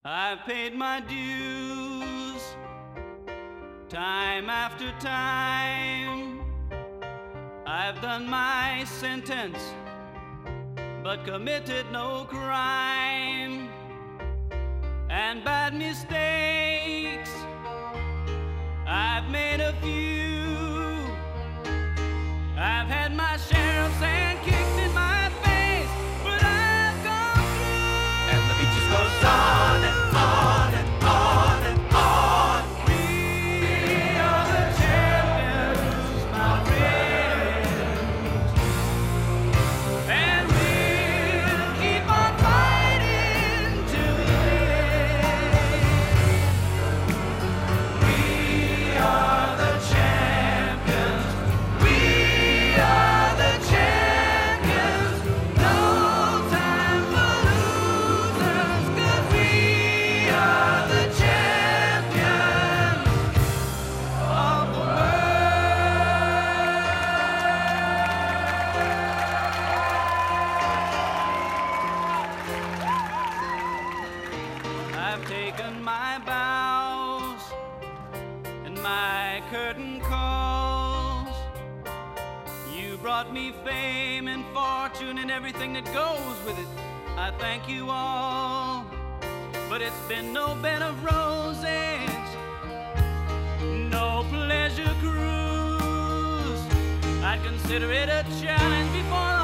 I've paid my dues time after time. I've done my sentence, but committed no crime. And bad mistakes, I've made a few. I've had my share of sand kicked in my face, but I've gone through. And the beach just goes on and on and on and on. We are the champions, my friends, and we'll keep on fighting to the end. We are the champions. We are the champions. No time for losers, 'cause we are the champions of the world. I've taken my bows and my curtain calls. You brought me fame and fortune and everything that goes with it. I thank you all, but it's been no bed of roses, no pleasure cruise. I'd consider it a challenge before